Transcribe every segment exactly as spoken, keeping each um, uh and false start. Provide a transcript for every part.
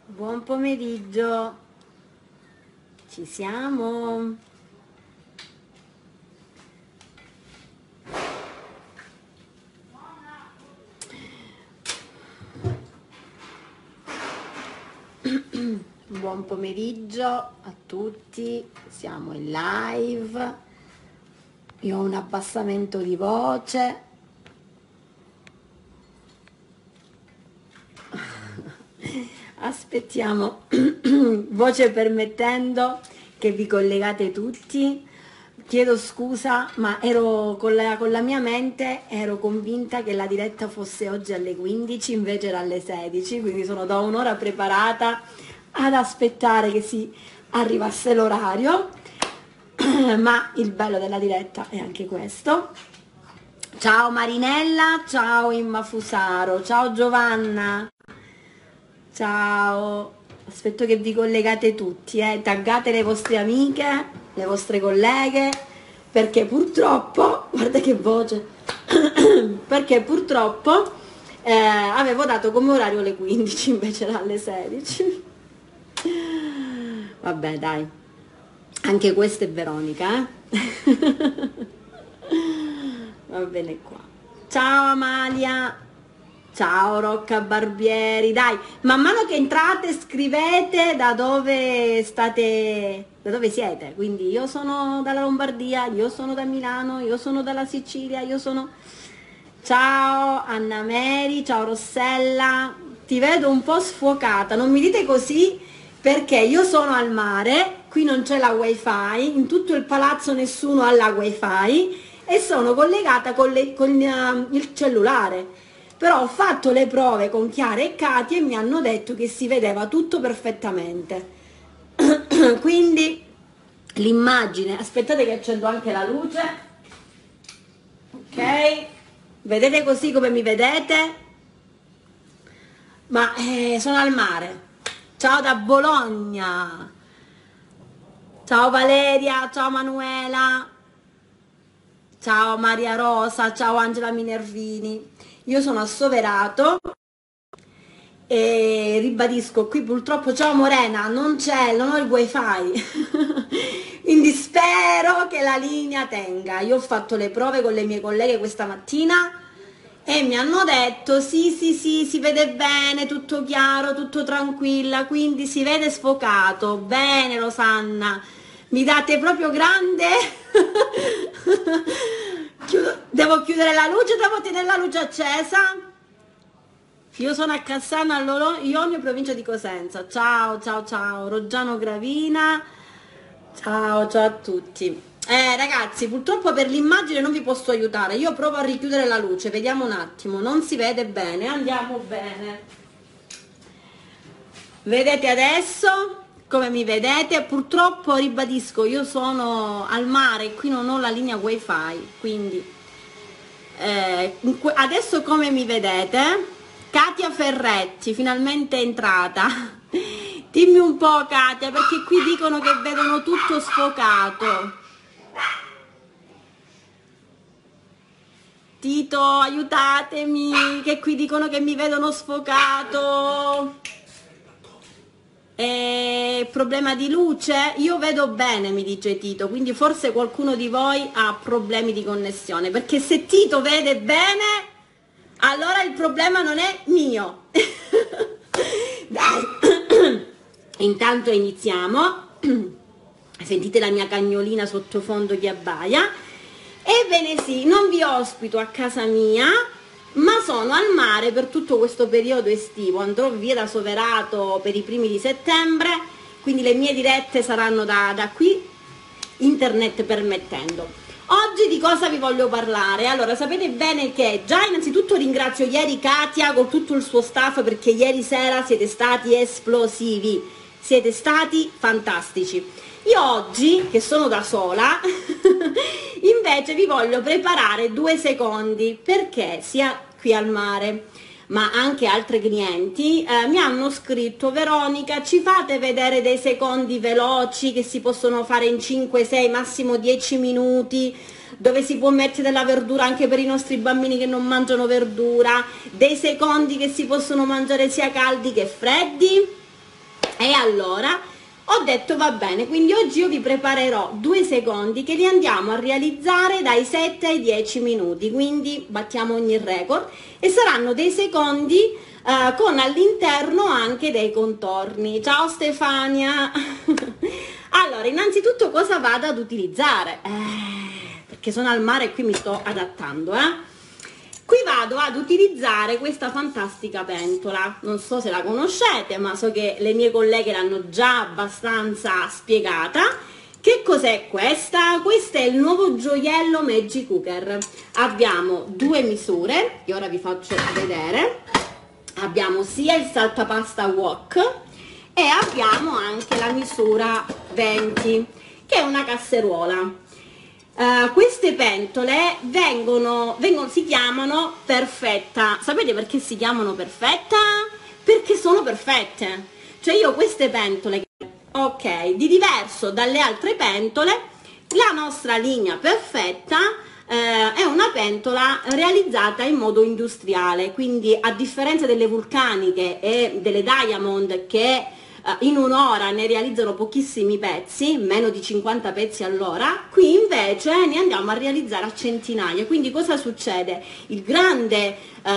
Buon pomeriggio, ci siamo. Buon pomeriggio a tutti, siamo in live. Io ho un abbassamento di voce. Aspettiamo, voce permettendo, che vi collegate tutti. Chiedo scusa, ma ero con la, con la mia mente, ero convinta che la diretta fosse oggi alle quindici, invece era alle sedici, quindi sono da un'ora preparata ad aspettare che si arrivasse l'orario, ma il bello della diretta è anche questo. Ciao Marinella, ciao Imma Fusaro, ciao Giovanna. Ciao, aspetto che vi collegate tutti, eh. Taggate le vostre amiche, le vostre colleghe, perché purtroppo, guarda che voce, perché purtroppo eh, avevo dato come orario le quindici, invece era alle sedici. Vabbè dai, anche questa è Veronica, eh. Va bene qua. Ciao Amalia. Ciao Rocca Barbieri, dai, man mano che entrate scrivete da dove state, da dove siete, quindi io sono dalla Lombardia, io sono da Milano, io sono dalla Sicilia, io sono... Ciao Anna Mary, ciao Rossella, ti vedo un po' sfocata, non mi dite così perché io sono al mare, qui non c'è la wifi, in tutto il palazzo nessuno ha la wifi e sono collegata con, le, con uh, il cellulare. Però ho fatto le prove con Chiara e Katia e mi hanno detto che si vedeva tutto perfettamente. Quindi l'immagine, aspettate che accendo anche la luce, ok? Vedete così come mi vedete? Ma eh, sono al mare. Ciao da Bologna. Ciao Valeria, ciao Manuela. Ciao Maria Rosa, ciao Angela Minervini. Io sono a Soverato e ribadisco, qui purtroppo, ciao Morena, non c'è, non ho il wifi, quindi spero che la linea tenga. Io ho fatto le prove con le mie colleghe questa mattina e mi hanno detto sì sì sì, si vede bene, tutto chiaro, tutto tranquilla, quindi si vede sfocato. Bene Rosanna, mi date proprio grande. Chiudo, devo chiudere la luce, devo tenere la luce accesa. Io sono a Cassano, allora Ionio, provincia di Cosenza. Ciao ciao ciao Roggiano Gravina, ciao ciao a tutti. Eh ragazzi, purtroppo per l'immagine non vi posso aiutare, io provo a richiudere la luce, vediamo un attimo, non si vede bene, andiamo bene. Vedete adesso come mi vedete? Purtroppo ribadisco, io sono al mare e qui non ho la linea wifi, quindi eh, adesso come mi vedete? Katia Ferretti, finalmente è entrata. Dimmi un po' Katia, perché qui dicono che vedono tutto sfocato. Tito, aiutatemi, che qui dicono che mi vedono sfocato. Eh, problema di luce? Io vedo bene, mi dice Tito, quindi forse qualcuno di voi ha problemi di connessione, perché se Tito vede bene, allora il problema non è mio. Dai, intanto iniziamo. Sentite la mia cagnolina sottofondo che abbaia. Ebbene sì, non vi ospito a casa mia, ma sono al mare per tutto questo periodo estivo. Andrò via da Soverato per i primi di settembre, quindi le mie dirette saranno da, da qui, internet permettendo. Oggi di cosa vi voglio parlare? Allora, sapete bene che già innanzitutto ringrazio ieri Katia con tutto il suo staff, perché ieri sera siete stati esplosivi, siete stati fantastici. Io oggi, che sono da sola, invece vi voglio preparare due secondi, perché sia qui al mare, ma anche altri clienti eh, mi hanno scritto: Veronica, ci fate vedere dei secondi veloci che si possono fare in cinque, sei, massimo dieci minuti, dove si può mettere della verdura anche per i nostri bambini che non mangiano verdura, dei secondi che si possono mangiare sia caldi che freddi? E allora ho detto va bene, quindi oggi io vi preparerò due secondi che li andiamo a realizzare dai sette ai dieci minuti, quindi battiamo ogni record, e saranno dei secondi eh, con all'interno anche dei contorni. Ciao Stefania! Allora, innanzitutto cosa vado ad utilizzare? Eh, perché sono al mare e qui mi sto adattando, eh? Qui vado ad utilizzare questa fantastica pentola, non so se la conoscete, ma so che le mie colleghe l'hanno già abbastanza spiegata. Che cos'è questa? Questo è il nuovo gioiello Magic Cooker. Abbiamo due misure, che ora vi faccio vedere. Abbiamo sia il saltapasta wok e abbiamo anche la misura venti, che è una casseruola. Uh, queste pentole vengono, vengono, si chiamano perfetta. Sapete perché si chiamano perfetta? Perché sono perfette. Cioè io queste pentole, ok, di diverso dalle altre pentole, la nostra linea perfetta eh, è una pentola realizzata in modo industriale, quindi a differenza delle vulcaniche e delle diamond che in un'ora ne realizzano pochissimi pezzi, meno di cinquanta pezzi all'ora, qui invece ne andiamo a realizzare a centinaia. Quindi cosa succede? Il grande,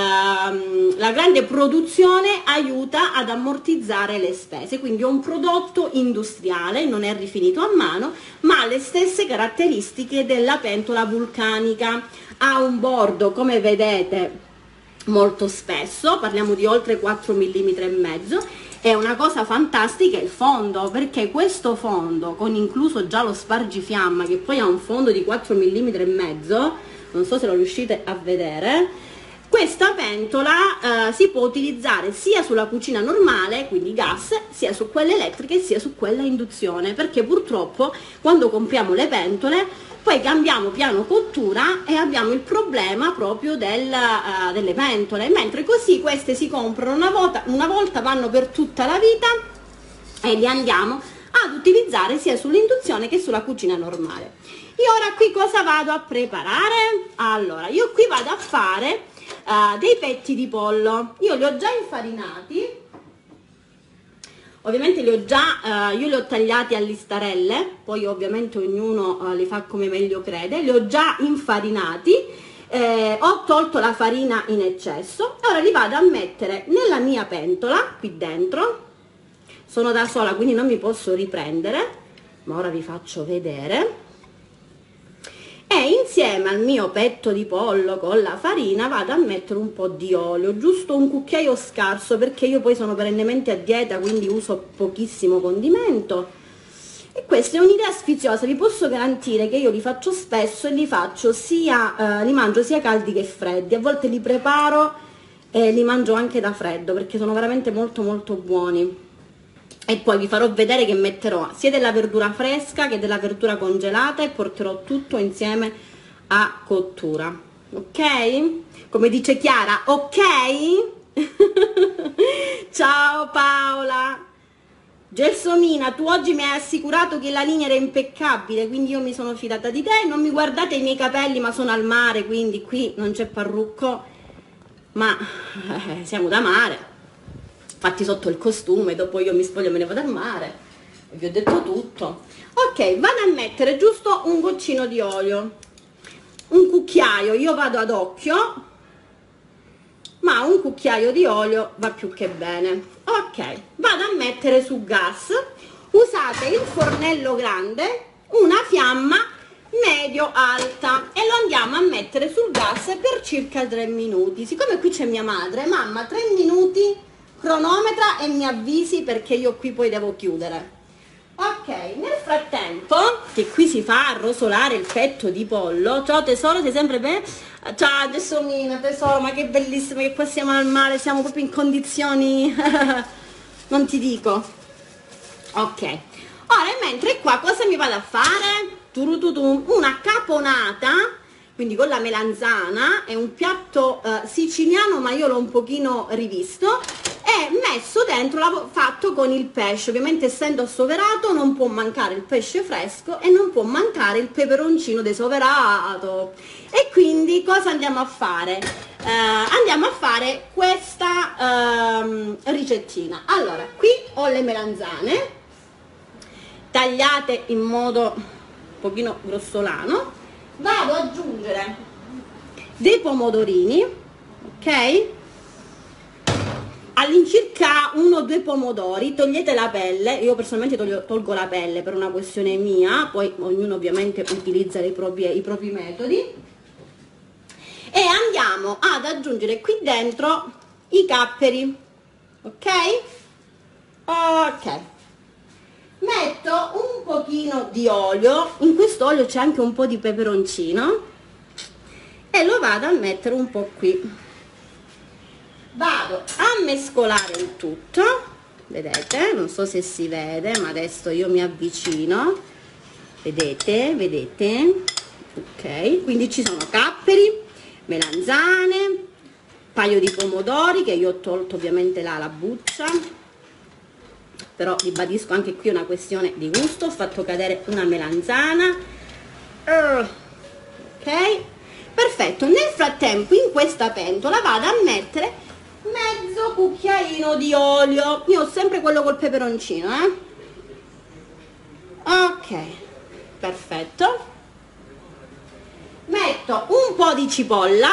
ehm, la grande produzione aiuta ad ammortizzare le spese, quindi è un prodotto industriale, non è rifinito a mano, ma ha le stesse caratteristiche della pentola vulcanica. Ha un bordo, come vedete, molto spesso, parliamo di oltre quattro millimetri e mezzo. È una cosa fantastica il fondo, perché questo fondo, con incluso già lo spargifiamma, che poi ha un fondo di quattro millimetri e mezzo, non so se lo riuscite a vedere, questa pentola eh, si può utilizzare sia sulla cucina normale, quindi gas, sia su quella elettrica e sia su quella a induzione, perché purtroppo quando compriamo le pentole poi cambiamo piano cottura e abbiamo il problema proprio del, uh, delle pentole, mentre così queste si comprano una volta, una volta, vanno per tutta la vita e li andiamo ad utilizzare sia sull'induzione che sulla cucina normale. Io ora qui cosa vado a preparare? Allora, io qui vado a fare uh, dei petti di pollo. Io li ho già infarinati. Ovviamente li ho già, eh, io li ho tagliati a listarelle, poi ovviamente ognuno eh, li fa come meglio crede, li ho già infarinati, eh, ho tolto la farina in eccesso, ora li vado a mettere nella mia pentola, qui dentro, sono da sola quindi non mi posso riprendere, ma ora vi faccio vedere. E insieme al mio petto di pollo con la farina vado a mettere un po' di olio, giusto un cucchiaio scarso, perché io poi sono perennemente a dieta, quindi uso pochissimo condimento. E questa è un'idea sfiziosa, vi posso garantire che io li faccio spesso e li faccio sia, eh, li mangio sia caldi che freddi, a volte li preparo e li mangio anche da freddo, perché sono veramente molto molto buoni. E poi vi farò vedere che metterò sia della verdura fresca che della verdura congelata e porterò tutto insieme a cottura, ok? Come dice Chiara, ok? Ciao Paola. Gelsomina, tu oggi mi hai assicurato che la linea era impeccabile, quindi io mi sono fidata di te. Non mi guardate i miei capelli, ma sono al mare, quindi qui non c'è parrucco, ma eh, siamo da mare. Fatti sotto il costume, dopo io mi spoglio e me ne vado al mare, vi ho detto tutto. Ok, vado a mettere giusto un goccino di olio, un cucchiaio, io vado ad occhio, ma un cucchiaio di olio va più che bene. Ok, vado a mettere su gas, usate il fornello grande, una fiamma medio alta, e lo andiamo a mettere sul gas per circa tre minuti. Siccome qui c'è mia madre, mamma, tre minuti, cronometra e mi avvisi, perché io qui poi devo chiudere. Ok, nel frattempo che qui si fa arrosolare il petto di pollo. Ciao tesoro, sei sempre bene? Ciao Gelsomina, tesoro, ma che bellissimo che qua siamo al mare, siamo proprio in condizioni non ti dico. Ok, ora mentre qua cosa mi vado a fare? Turututum, una caponata, quindi con la melanzana, è un piatto eh, siciliano ma io l'ho un pochino rivisto, e messo dentro, l'ho fatto con il pesce, ovviamente essendo assoverato non può mancare il pesce fresco e non può mancare il peperoncino desoverato. E quindi cosa andiamo a fare? Eh, andiamo a fare questa ehm, ricettina. Allora, qui ho le melanzane tagliate in modo un pochino grossolano, vado ad aggiungere dei pomodorini, ok? All'incirca uno o due pomodori, togliete la pelle, io personalmente tolgo, tolgo la pelle per una questione mia, poi ognuno ovviamente utilizza i propri, i propri metodi, e andiamo ad aggiungere qui dentro i capperi, ok? Ok, metto un pochino di olio, in questo olio c'è anche un po' di peperoncino e lo vado a mettere un po' qui. Vado a mescolare il tutto, vedete, non so se si vede, ma adesso io mi avvicino, vedete, vedete, ok, quindi ci sono capperi, melanzane, un paio di pomodori che io ho tolto ovviamente là la buccia, però ribadisco anche qui una questione di gusto, ho fatto cadere una melanzana, ok, perfetto. Nel frattempo in questa pentola vado a mettere mezzo cucchiaino di olio, io ho sempre quello col peperoncino, eh? Ok, perfetto. Metto un po' di cipolla,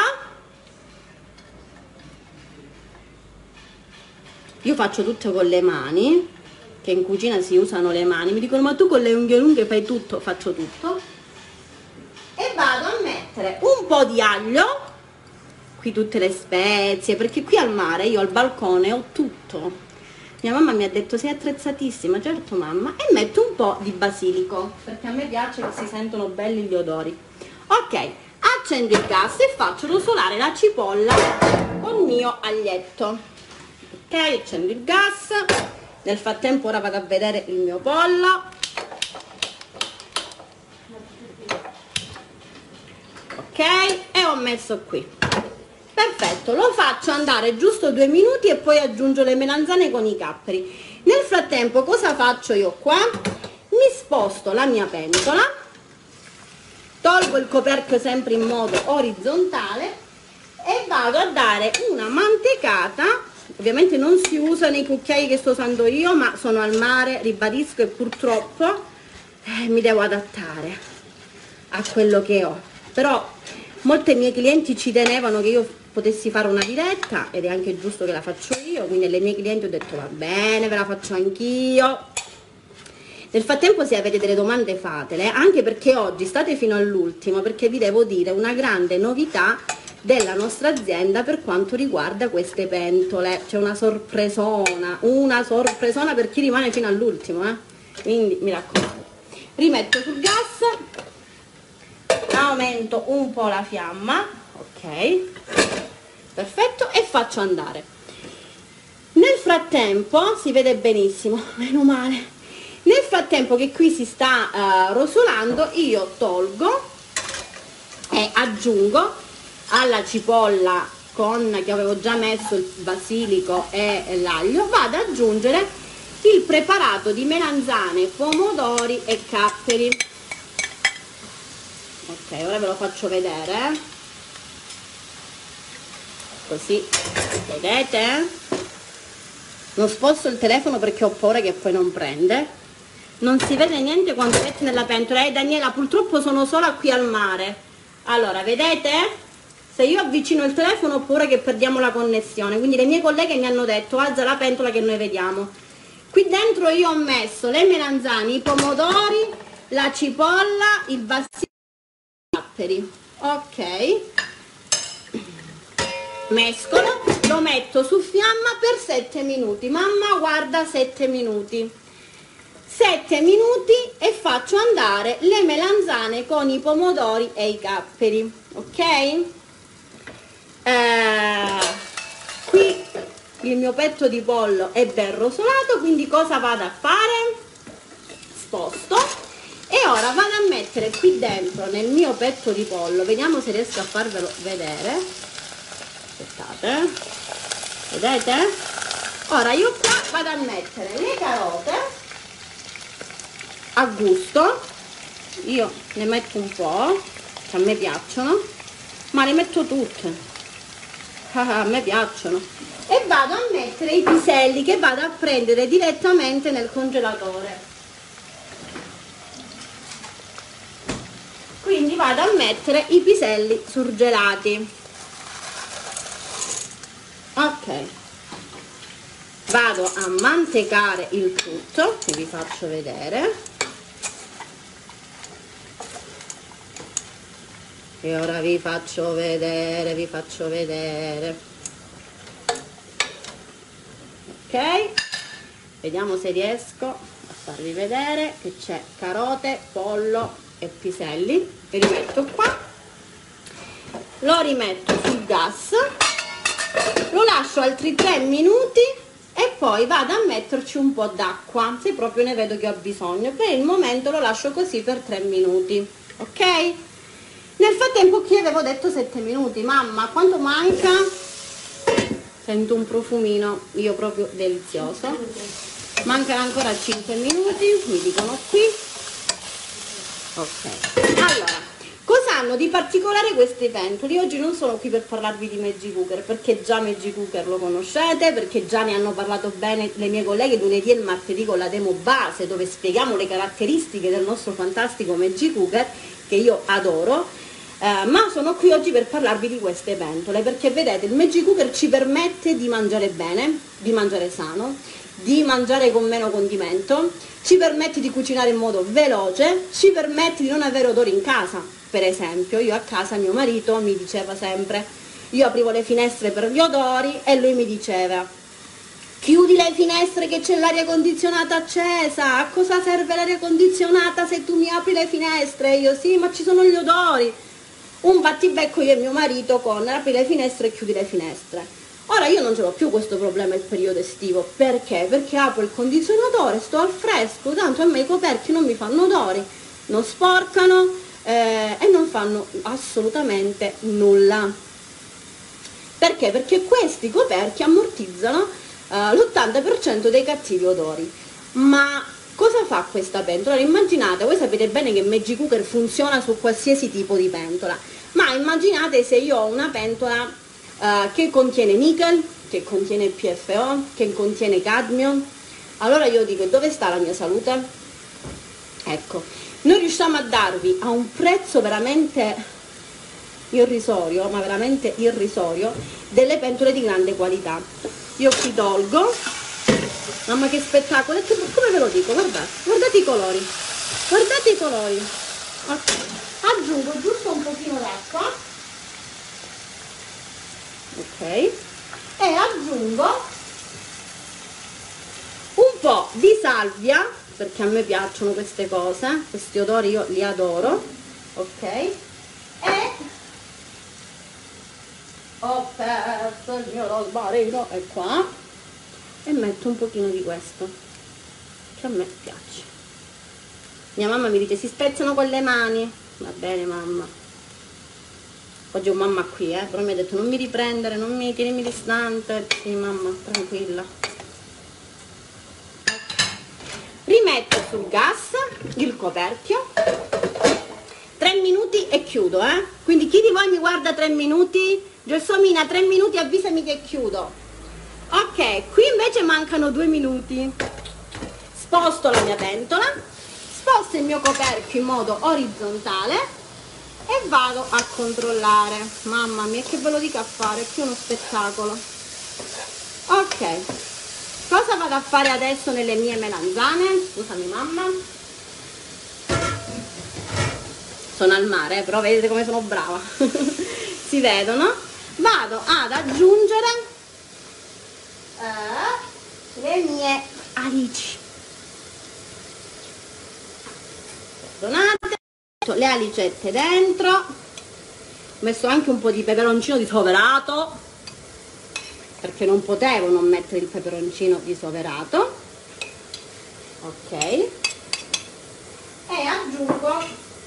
io faccio tutto con le mani, che in cucina si usano le mani, mi dicono ma tu con le unghie lunghe fai tutto, faccio tutto, e vado a mettere un po' di aglio, qui tutte le spezie, perché qui al mare io al balcone ho tutto, mia mamma mi ha detto sei attrezzatissima, certo mamma, e metto un po' di basilico perché a me piace che si sentono belli gli odori. Ok, accendo il gas e faccio rosolare la cipolla con il mio aglietto, ok, accendo il gas, nel frattempo ora vado a vedere il mio pollo, ok, e ho messo qui. Perfetto, lo faccio andare giusto due minuti e poi aggiungo le melanzane con i capperi. Nel frattempo cosa faccio io qua? Mi sposto la mia pentola, tolgo il coperchio sempre in modo orizzontale e vado a dare una mantecata. Ovviamente non si usano i cucchiai che sto usando io, ma sono al mare, ribadisco, e purtroppo eh, mi devo adattare a quello che ho. Però molte mie clienti ci tenevano che io potessi fare una diretta ed è anche giusto che la faccio io, quindi alle mie clienti ho detto va bene, ve la faccio anch'io. Nel frattempo se avete delle domande fatele, anche perché oggi state fino all'ultimo, perché vi devo dire una grande novità della nostra azienda per quanto riguarda queste pentole. C'è una sorpresona, una sorpresona per chi rimane fino all'ultimo, eh? Quindi mi raccomando, rimetto sul gas, aumento un po' la fiamma, ok, perfetto, e faccio andare. Nel frattempo si vede benissimo, meno male, nel frattempo che qui si sta uh, rosolando, io tolgo e aggiungo alla cipolla con che avevo già messo il basilico e l'aglio, vado ad aggiungere il preparato di melanzane, pomodori e capperi. Ok, ora ve lo faccio vedere, così vedete. Non sposto il telefono perché ho paura che poi non prende, non si vede niente quando metti nella pentola. Eh Daniela, purtroppo sono sola qui al mare. Allora vedete, se io avvicino il telefono ho paura che perdiamo la connessione, quindi le mie colleghe mi hanno detto alza la pentola che noi vediamo. Qui dentro io ho messo le melanzane, i pomodori, la cipolla, il basilico, ok, mescolo, lo metto su fiamma per sette minuti. Mamma guarda, sette minuti sette minuti e faccio andare le melanzane con i pomodori e i capperi, ok. Eh, qui il mio petto di pollo è ben rosolato, quindi cosa vado a fare? Sposto e ora vado a mettere qui dentro nel mio petto di pollo, vediamo se riesco a farvelo vedere, aspettate, vedete? Ora io qua vado a mettere le carote a gusto, io ne metto un po', che a me piacciono, ma le metto tutte, a me piacciono, e vado a mettere i piselli che vado a prendere direttamente nel congelatore. Quindi vado a mettere i piselli surgelati. Ok, vado a mantecare il tutto, che vi faccio vedere, e ora vi faccio vedere, vi faccio vedere. Ok, vediamo se riesco a farvi vedere che c'è carote, pollo e piselli. Li rimetto qua, lo rimetto sul gas, lo lascio altri tre minuti e poi vado a metterci un po' d'acqua se proprio ne vedo che ho bisogno. Per il momento lo lascio così per tre minuti, ok? Nel frattempo qui avevo detto sette minuti. Mamma, quanto manca? Sento un profumino, io proprio delizioso. Mancano ancora cinque minuti, mi dicono qui. Ok, allora, cosa hanno di particolare questi pentoli? Oggi non sono qui per parlarvi di Magic Cooker, perché già Magic Cooker lo conoscete, perché già ne hanno parlato bene le mie colleghe lunedì e il martedì con la demo base, dove spieghiamo le caratteristiche del nostro fantastico Magic Cooker, che io adoro, eh, ma sono qui oggi per parlarvi di queste pentole, perché vedete, il Magic Cooker ci permette di mangiare bene, di mangiare sano, di mangiare con meno condimento, ci permette di cucinare in modo veloce, ci permette di non avere odori in casa. Per esempio, io a casa mio marito mi diceva sempre, io aprivo le finestre per gli odori e lui mi diceva: chiudi le finestre che c'è l'aria condizionata accesa, a cosa serve l'aria condizionata se tu mi apri le finestre? E io sì, ma ci sono gli odori. Un battibecco io e mio marito con apri le finestre e chiudi le finestre. Ora io non ce l'ho più questo problema il periodo estivo. Perché? Perché apro il condizionatore, sto al fresco, tanto a me i coperchi non mi fanno odori, non sporcano eh, e non fanno assolutamente nulla. Perché? Perché questi coperchi ammortizzano eh, l'ottanta per cento dei cattivi odori. Ma cosa fa questa pentola? Immaginate, voi sapete bene che Magic Cooker funziona su qualsiasi tipo di pentola, ma immaginate se io ho una pentola Uh, che contiene nickel, che contiene P F O, che contiene cadmio. Allora io dico, dove sta la mia salute? Ecco, noi riusciamo a darvi a un prezzo veramente irrisorio, ma veramente irrisorio, delle pentole di grande qualità. Io qui tolgo, mamma che spettacolo, e che, come ve lo dico, guardate, guardate i colori, guardate i colori. Okay. Aggiungo giusto un pochino d'acqua, ok, e aggiungo un po' di salvia, perché a me piacciono queste cose, questi odori io li adoro, ok, e ho perso il mio rosmarino, è qua, e metto un pochino di questo, che a me piace. Mia mamma mi dice, si spezzano con le mani. Va bene mamma, oggi ho mamma qui, eh, però mi ha detto non mi riprendere, non mi tienimi distante. Sì mamma, tranquilla. Rimetto sul gas il coperchio, tre minuti e chiudo, eh. Quindi chi di voi mi guarda tre minuti? Gelsomina, tre minuti, avvisami che chiudo. Ok, qui invece mancano due minuti. Sposto la mia pentola, sposto il mio coperchio in modo orizzontale e vado a controllare. Mamma mia, che ve lo dico a fare, qui è uno spettacolo. Ok, cosa vado a fare adesso nelle mie melanzane? Scusami mamma, sono al mare, eh, però vedete come sono brava. Si vedono. Vado ad aggiungere eh, le mie alici. Perdonate, le alicette dentro, ho messo anche un po' di peperoncino di soverato, perché non potevo non mettere il peperoncino di soverato, ok, e aggiungo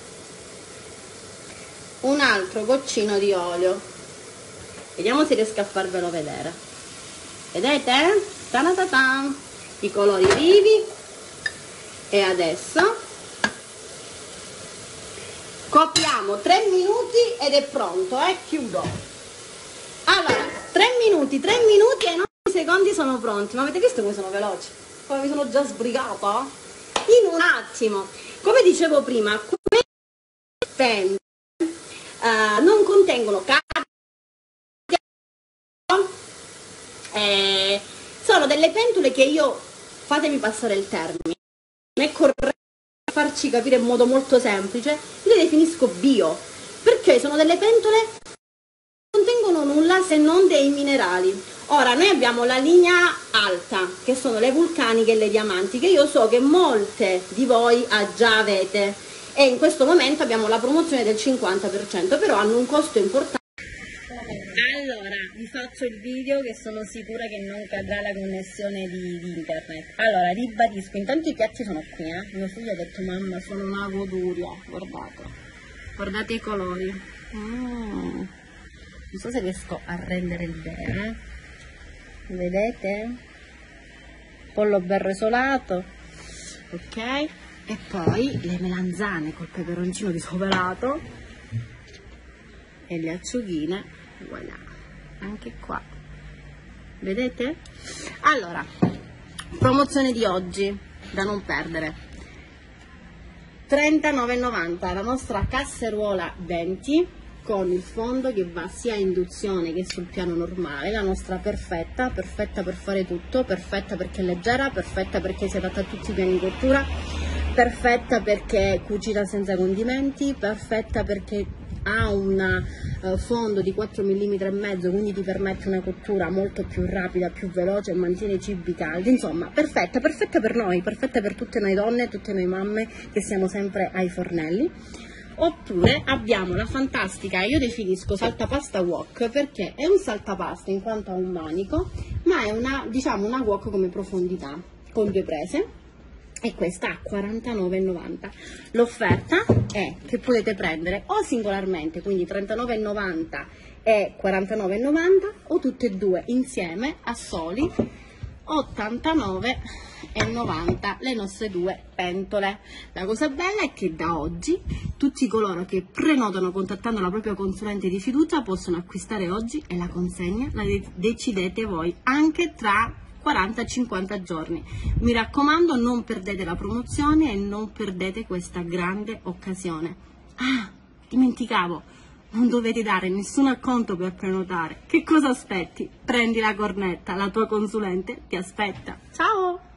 un altro goccino di olio, vediamo se riesco a farvelo vedere, vedete? Ta-ta-ta-ta. I colori vivi. E adesso copriamo tre minuti ed è pronto, eh? Chiudo. Allora, tre minuti, tre minuti e i nostri secondi sono pronti. Ma avete visto come sono veloci? Come mi sono già sbrigata? In un attimo. Come dicevo prima, queste pentole uh, non contengono carne, eh, sono delle pentole che io, fatemi passare il termine, non è corretto farci capire in modo molto semplice, io le definisco bio, perché sono delle pentole che non contengono nulla se non dei minerali. Ora, noi abbiamo la linea alta, che sono le vulcaniche e le diamanti, che io so che molte di voi già avete, e in questo momento abbiamo la promozione del cinquanta per cento, però hanno un costo importante. Allora, vi faccio il video che sono sicura che non cadrà la connessione di, di internet. Allora, ribadisco, intanto i piatti sono qui, eh. Mio figlio ha detto, mamma, sono una goduria, guardate. Guardate i colori. Mm. Non so se riesco a rendere il bene. Vedete? Pollo ben resolato. Ok? E poi le melanzane col peperoncino disoverato. E le acciughine. Voilà, anche qua, vedete? Allora, promozione di oggi da non perdere, trentanove e novanta la nostra casseruola venti con il fondo che va sia a induzione che sul piano normale, la nostra perfetta, perfetta per fare tutto, perfetta perché è leggera, perfetta perché si adatta a tutti i piani di cottura, perfetta perché cucina senza condimenti, perfetta perché ha un uh, fondo di quattro millimetri e mezzo, quindi ti permette una cottura molto più rapida, più veloce e mantiene i cibi caldi. Insomma, perfetta, perfetta per noi, perfetta per tutte noi donne, tutte noi mamme che siamo sempre ai fornelli. Oppure abbiamo la fantastica, io definisco saltapasta wok, perché è un saltapasta in quanto ha un manico, ma è una, diciamo, una wok come profondità, con due prese. E questa a quarantanove e novanta. L'offerta è che potete prendere o singolarmente, quindi trentanove e novanta e quarantanove e novanta, o tutte e due insieme a soli ottantanove e novanta le nostre due pentole. La cosa bella è che da oggi tutti coloro che prenotano contattando la propria consulente di fiducia possono acquistare oggi e la consegna la decidete voi, anche tra quaranta cinquanta giorni. Mi raccomando, non perdete la promozione e non perdete questa grande occasione. Ah, dimenticavo, non dovete dare nessun acconto per prenotare. Che cosa aspetti? Prendi la cornetta, la tua consulente ti aspetta. Ciao!